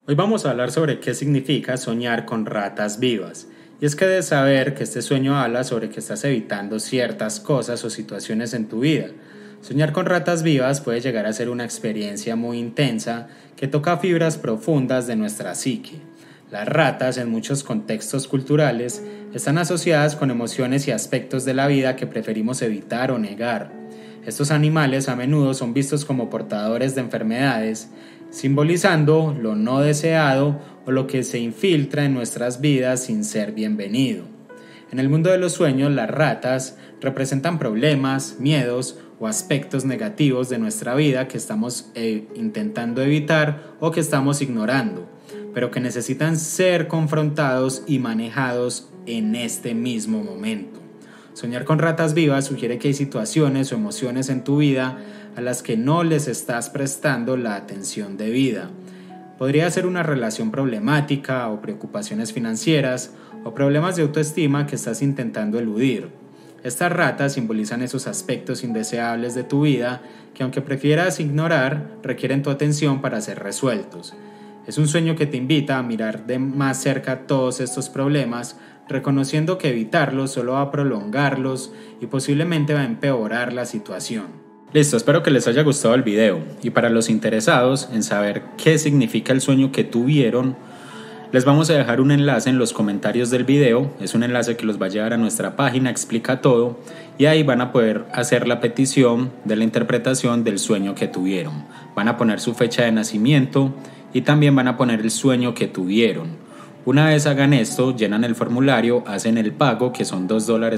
Hoy vamos a hablar sobre qué significa soñar con ratas vivas. Y es que debes saber que este sueño habla sobre que estás evitando ciertas cosas o situaciones en tu vida. Soñar con ratas vivas puede llegar a ser una experiencia muy intensa que toca fibras profundas de nuestra psique. Las ratas, en muchos contextos culturales, están asociadas con emociones y aspectos de la vida que preferimos evitar o negar. Estos animales a menudo son vistos como portadores de enfermedades, simbolizando lo no deseado o lo que se infiltra en nuestras vidas sin ser bienvenido. En el mundo de los sueños, las ratas representan problemas, miedos o aspectos negativos de nuestra vida que estamos intentando evitar o que estamos ignorando, pero que necesitan ser confrontados y manejados en este mismo momento. Soñar con ratas vivas sugiere que hay situaciones o emociones en tu vida a las que no les estás prestando la atención debida. Podría ser una relación problemática o preocupaciones financieras o problemas de autoestima que estás intentando eludir. Estas ratas simbolizan esos aspectos indeseables de tu vida que, aunque prefieras ignorar, requieren tu atención para ser resueltos. Es un sueño que te invita a mirar de más cerca todos estos problemas, reconociendo que evitarlos solo va a prolongarlos y posiblemente va a empeorar la situación. Listo, espero que les haya gustado el video, y para los interesados en saber qué significa el sueño que tuvieron, les vamos a dejar un enlace en los comentarios del video. Es un enlace que los va a llevar a nuestra página Explica Todo, y ahí van a poder hacer la petición de la interpretación del sueño que tuvieron. Van a poner su fecha de nacimiento y también van a poner el sueño que tuvieron. Una vez hagan esto, llenan el formulario, hacen el pago, que son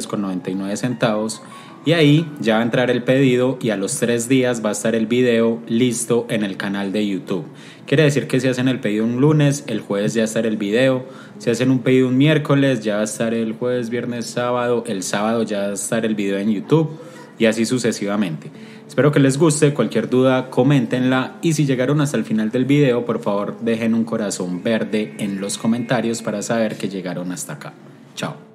$2.99, y ahí ya va a entrar el pedido, y a los 3 días va a estar el video listo en el canal de YouTube. Quiere decir que si hacen el pedido un lunes, el jueves ya va a estar el video. Si hacen un pedido un miércoles, ya va a estar el jueves, viernes, sábado. El sábado ya va a estar el video en YouTube, y así sucesivamente. Espero que les guste. Cualquier duda, coméntenla, y si llegaron hasta el final del video, por favor dejen un corazón verde en los comentarios para saber que llegaron hasta acá. Chao.